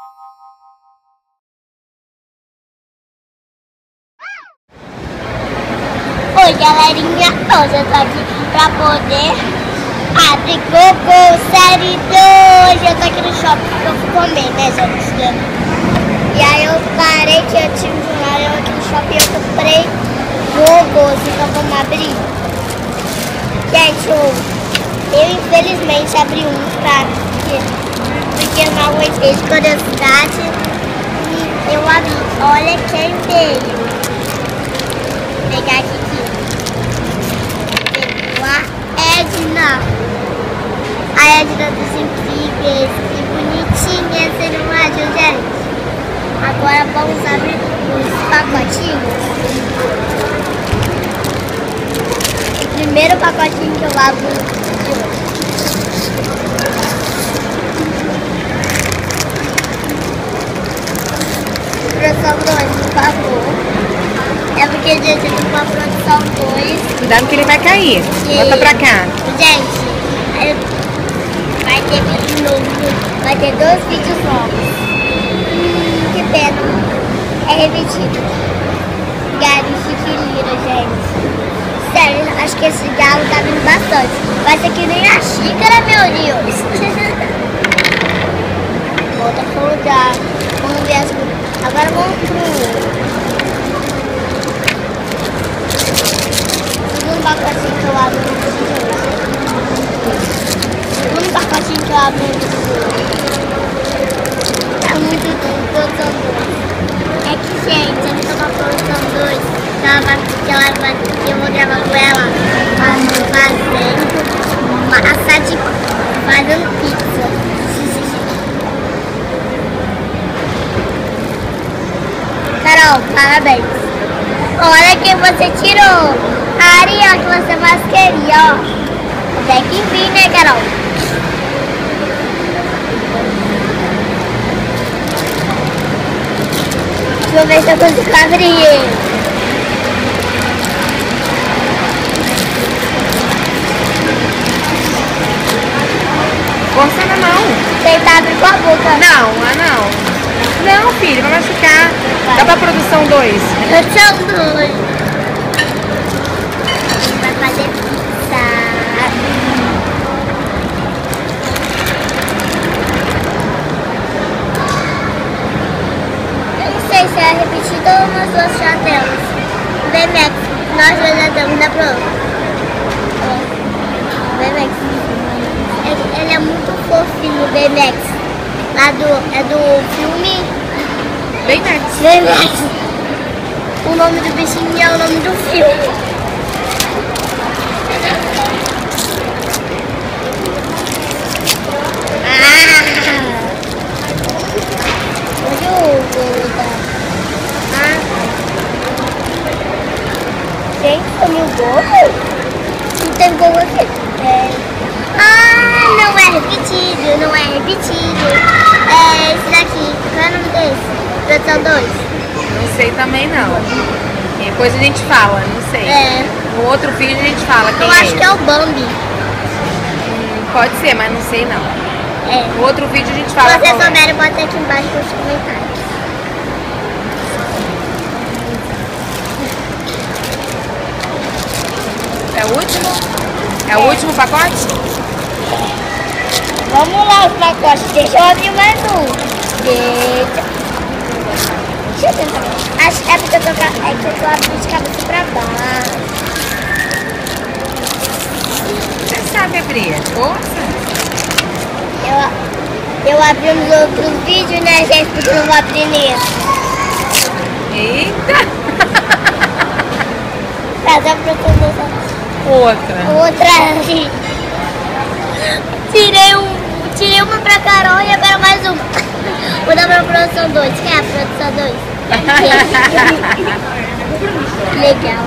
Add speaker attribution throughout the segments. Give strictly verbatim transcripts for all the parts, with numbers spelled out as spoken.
Speaker 1: Oi, galerinha, hoje eu tô aqui pra poder abrir Gogos Serie dois. Eu tô aqui no shopping porque eu fui comer, né, gente? E aí eu parei que eu tinha um jornal, eu aqui no shopping eu comprei Gogos, então vamos abrir. Gente, eu, eu infelizmente abri um pra, porque, porque eu não aguentei de curiosidade e eu abri. Olha quem veio. Vou pegar aqui. Edna, a Edna dos Incríveis, que bonitinha, você não acha, gente? Agora vamos abrir os pacotinhos. O primeiro pacotinho que eu abro de hoje. Produção dois, por favor. É porque, gente, eu tô com a produção dois.
Speaker 2: Cuidado que ele vai cair. E... Bota pra cá.
Speaker 1: Gente, vai ter vídeo novo. Vai ter dois vídeos novos. Hum, que pena. É repetido. Galo chiquilira, gente. Sério, acho que esse galo tá vindo bastante. Vai ser que nem a xícara, meu Deus. Volta a folgar. Vamos ver as coisas. Agora vamos pro... segundo pacotinho que eu abro no segundo pacotinho que eu abro no tá muito bom, produção dois. É que, gente, eu tô com a produção dois, ela vai, ela vai, eu vou gravar com ela fazendo massa de fazendo pizza. Carol, parabéns. Olha quem você tirou. A Ariel que você mais queria, ó. Até que enfim, né, Carol? Deixa eu ver se eu consigo abrir ele.
Speaker 2: Força na mão.
Speaker 1: Tenta abrir com a boca.
Speaker 2: Não, ah não. Não, filho, vai machucar. Vai. Dá pra produção dois.
Speaker 1: Produção dois. Fazer pizza. Eu não sei se é repetido ou nós duas já temos. O B M X, nós dois já temos na prova. O B M X. Ele, ele é muito fofinho, o B M X. Lá do, é do filme
Speaker 2: B M X.
Speaker 1: B M X. O nome do bichinho é o nome do filme. Gente, sumiu o Gogo? Não tem Gogo aqui. É. Ah, não é repetido, não é repetido. É esse daqui. Qual é o nome desse? Produção dois.
Speaker 2: Não sei também não. Depois a gente fala, não sei.
Speaker 1: É.
Speaker 2: No outro vídeo a gente fala quem
Speaker 1: Eu
Speaker 2: é
Speaker 1: acho que é o Bambi.
Speaker 2: Hum, pode ser, mas não sei não.
Speaker 1: É.
Speaker 2: No outro vídeo a gente fala.
Speaker 1: Se vocês
Speaker 2: qual é.
Speaker 1: souberem, bota aqui embaixo nos comentários.
Speaker 2: É o último? É, é o último pacote?
Speaker 1: Vamos lá os pacotes. Deixa eu abrir mais um. Deixa. Deixa eu tentar. Acho que é porque eu tô, é que eu tô abrindo de cabeça pra baixo.
Speaker 2: Você sabe abrir, força?
Speaker 1: Eu, eu abri nos outros vídeos, né, gente? Porque eu não vou abrir nesse.
Speaker 2: Eita!
Speaker 1: Fazer a produção.
Speaker 2: Outra.
Speaker 1: Outra ali. Tirei, um, tirei uma pra Carol e agora mais uma. Vou dar pra produção dois. Quem é a produção dois? Legal.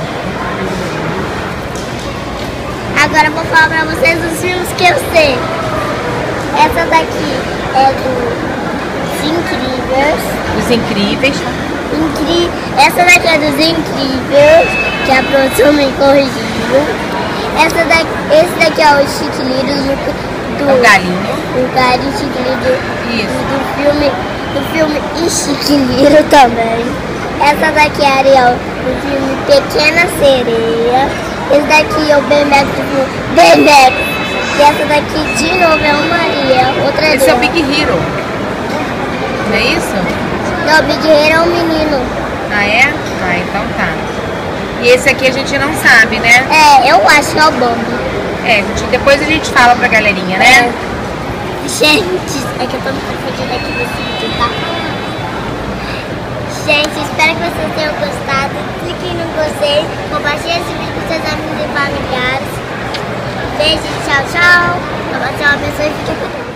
Speaker 1: Agora eu vou falar pra vocês os filmes que eu sei. Essa daqui é dos Incríveis.
Speaker 2: Os Incríveis.
Speaker 1: Incri... Essa daqui é dos Incríveis, que a produção me corrigiu. Essa daqui, esse daqui é o Chiquiliro do, do
Speaker 2: o galinho.
Speaker 1: O galinho Chiquiliro do, do filme do filme Chiquiliro também. Essa daqui é a Ariel do filme Pequena Sereia. Esse daqui é o B-Max do filme B-Max. E essa daqui de novo é uma Ariel. Outra
Speaker 2: Esse é o Big Hero. Não é isso?
Speaker 1: Não, o Big Hero é um menino.
Speaker 2: Ah, é? Ah, então tá. E esse aqui a gente não sabe, né?
Speaker 1: É, eu acho que é o Bambi.
Speaker 2: É, a gente- depois a gente fala pra galerinha, né?
Speaker 1: É. Gente, é que eu tô me confundindo aqui nesse vídeo, tá? Gente, espero que vocês tenham gostado. Cliquem no gostei, compartilhem esse vídeo com seus amigos e familiares. Beijo, tchau, tchau. Deus abençoe e fique com Deus.